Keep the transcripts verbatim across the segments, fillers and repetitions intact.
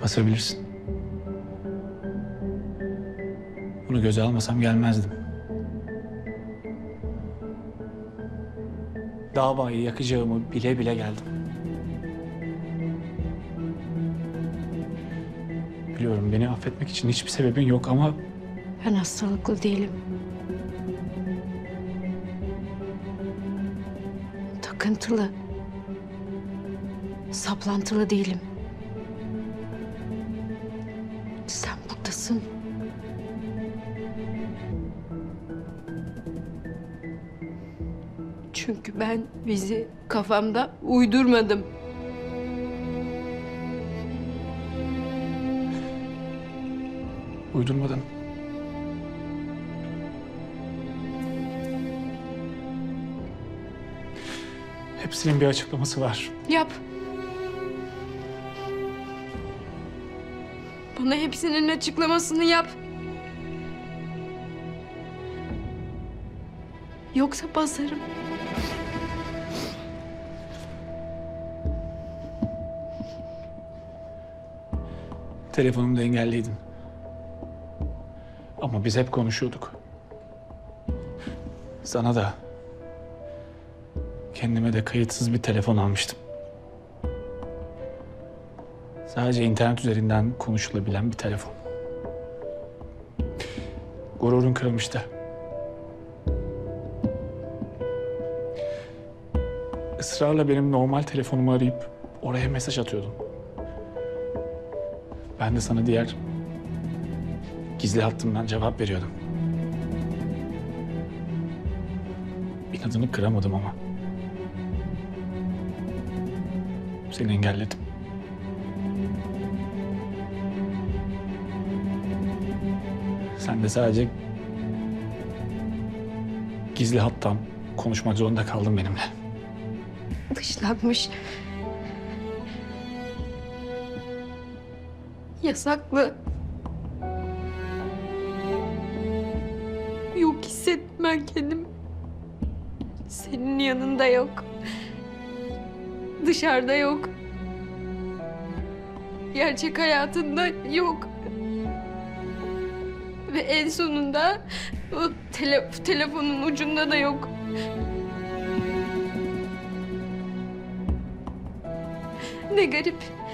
Basabilirsin. Bunu göze almasam gelmezdim. Davayı yakacağımı bile bile geldim. Biliyorum beni affetmek için hiçbir sebebin yok ama Ben hastalıklı değilim. Takıntılı, saplantılı değilim. Sen buradasın. Çünkü ben bizi kafamda uydurmadım. uydurmadın. Hepsinin bir açıklaması var. Yap. Bana hepsinin açıklamasını yap. Yoksa basarım. Telefonumda engelliydin. Ama biz hep konuşuyorduk. Sana da, kendime de kayıtsız bir telefon almıştım. Sadece internet üzerinden konuşulabilen bir telefon. Gururun kırılmıştı. Israrla benim normal telefonumu arayıp oraya mesaj atıyordun. Ben de sana diğer gizli hattımdan cevap veriyordum. İnadını kıramadım ama. Seni engelledim. Sen de sadece gizli hattan konuşmak zorunda kaldın benimle. Dışlanmış. Yasaklı. Yok hissettim ben kendimi. Senin yanında yok. Dışarıda yok. Gerçek hayatında yok. Ve en sonunda o tele telefonun ucunda da yok. Ne garip.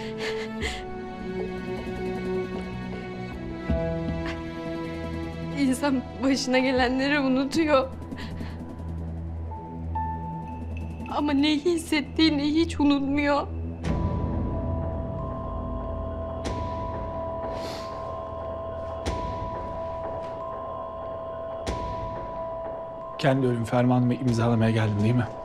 İnsan başına gelenleri unutuyor. Ama ne hissettiğini hiç unutmuyor. Kendi ölüm fermanımı imzalamaya geldim değil mi?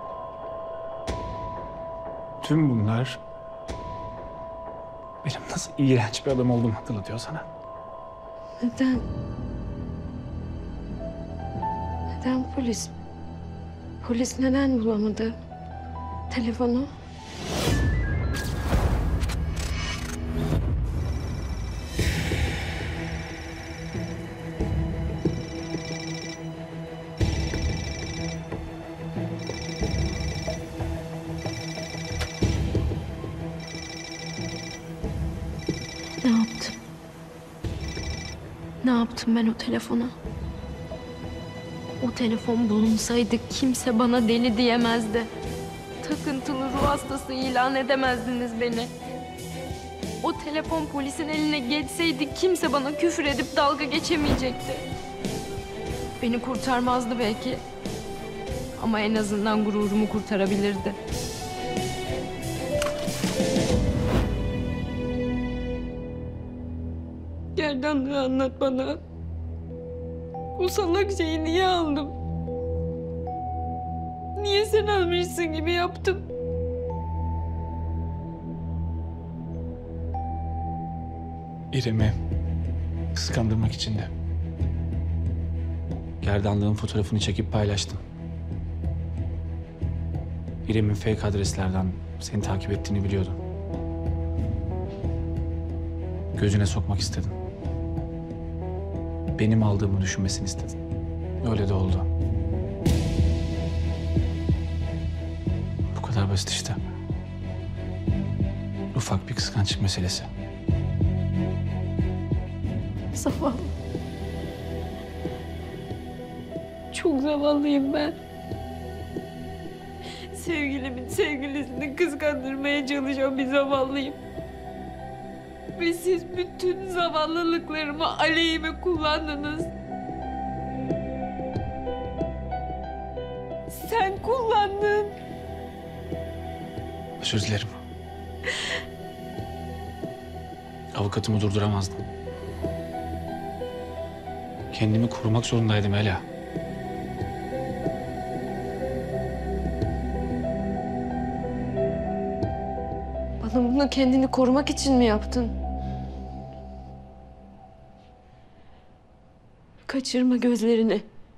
Tüm bunlar benim nasıl iğrenç bir adam olduğumu hatırlatıyor sana. Neden? Neden polis? Polis neden bulamadı telefonu? Ne yaptım? Ne yaptım ben o telefona? O telefon bulunsaydı kimse bana deli diyemezdi. Takıntılı ruh hastası ilan edemezdiniz beni. O telefon polisin eline geçseydi kimse bana küfür edip dalga geçemeyecekti. Beni kurtarmazdı belki. Ama en azından gururumu kurtarabilirdi. Gerdanlığı anlat bana. O salak şeyi niye aldım? Niye sen almışsın gibi yaptım? İrem'i kıskandırmak için de. Gerdanlığın fotoğrafını çekip paylaştım. İrem'in fake adreslerden seni takip ettiğini biliyordum. Gözüne sokmak istedim. Benim aldığımı düşünmesini istedim. Öyle de oldu. Bu kadar basit işte. Ufak bir kıskançlık meselesi. Zavallı. Çok zavallıyım ben. Sevgilimin sevgilisini kıskandırmaya çalışan bir zavallıyım. Ve siz bütün zavallılıklarımı aleyhime kullandınız. Sen kullandın. Özür dilerim. Avukatımı durduramazdım. Kendimi korumak zorundaydım Ela. Bana bunu kendini korumak için mi yaptın? Kaçırma gözlerini.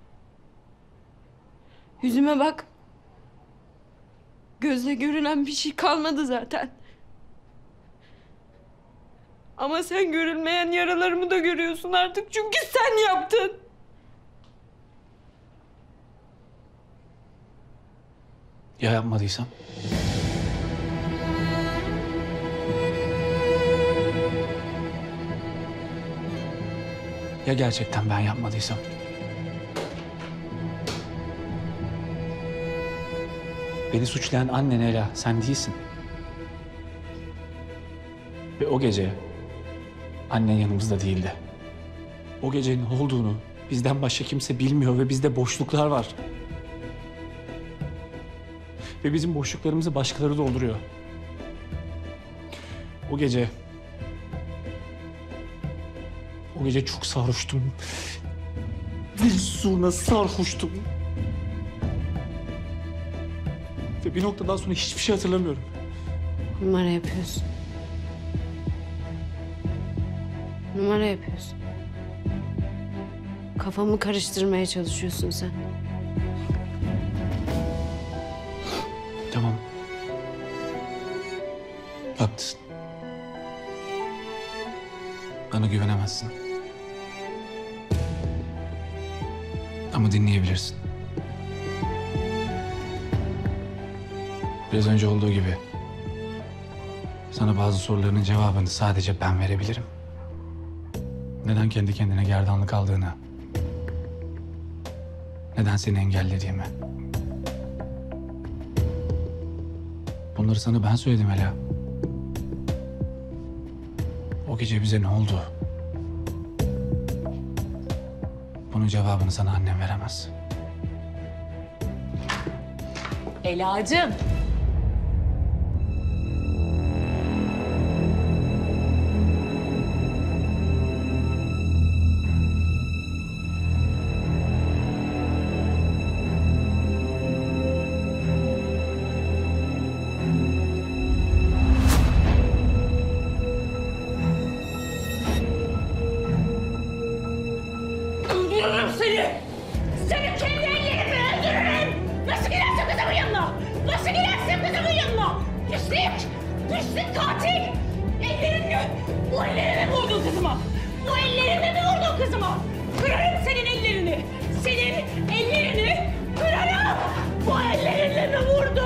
Yüzüme bak. Gözle görünen bir şey kalmadı zaten. Ama sen görülmeyen yaralarımı da görüyorsun artık çünkü sen yaptın. Ya yapmadıysam? Ya gerçekten ben yapmadıysam? Beni suçlayan annen Ela, sen değilsin. Ve o gece annen yanımızda değildi. O gecenin ne olduğunu bizden başka kimse bilmiyor ve bizde boşluklar var. Ve bizim boşluklarımızı başkaları dolduruyor. O gece... O gece çok sarhoştum. Bir suna sarhoştum. Ve bir noktadan sonra hiçbir şey hatırlamıyorum. Numara yapıyorsun. Numara yapıyorsun. Kafamı karıştırmaya çalışıyorsun sen. Tamam. Haklısın. Bana güvenemezsin. Ama dinleyebilirsin. Biraz önce olduğu gibi sana bazı sorularının cevabını sadece ben verebilirim. Neden kendi kendine gerdanlık aldığını, neden seni engellediğimi. Bunları sana ben söyledim Ela. O gece bize ne oldu? Bunun cevabını sana annem veremez. Elacığım. Öldürürüm seni! Seni kendi ellerimle öldürürüm! Nasıl gidersin kızımın yanına? Nasıl gidersin kızımın yanına? Pislik! Pislik katil! Ellerinle, bu ellerini mi vurdun kızıma? Bu ellerini mi vurdun kızıma? Kırarım senin ellerini! Senin ellerini kırarım! Bu ellerinle mi vurdun?